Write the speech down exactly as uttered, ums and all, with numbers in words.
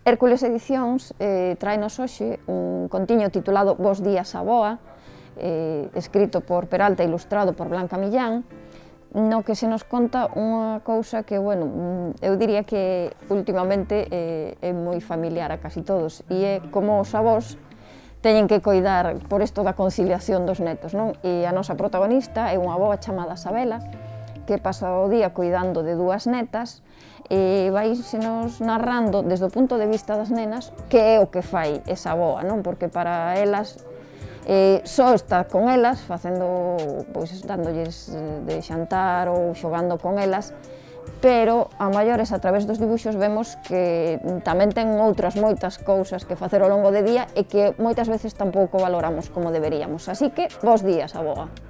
Hércules Edicións eh, traenos hoxe un contiño titulado Bos días, aboa, eh, escrito por Peralta e ilustrado por Blanca Millán, no que se nos conta unha cousa que, bueno, eu diría que últimamente eh, é moi familiar a casi todos, e é como os avós teñen que coidar por isto da conciliación dos netos, non? E a nosa protagonista é unha avoa chamada Sabela, que pasa o día cuidando de dúas netas e vai se nos narrando desde o punto de vista das nenas que é o que fai esa avoa, non? Porque para elas eh, só está con elas, facendo, pois, dándolles de xantar ou xogando con elas, pero a maiores a través dos dibuxos vemos que tamén ten outras moitas cousas que facer ao longo do día e que moitas veces tampouco valoramos como deberíamos. Así que, bos días, avoa.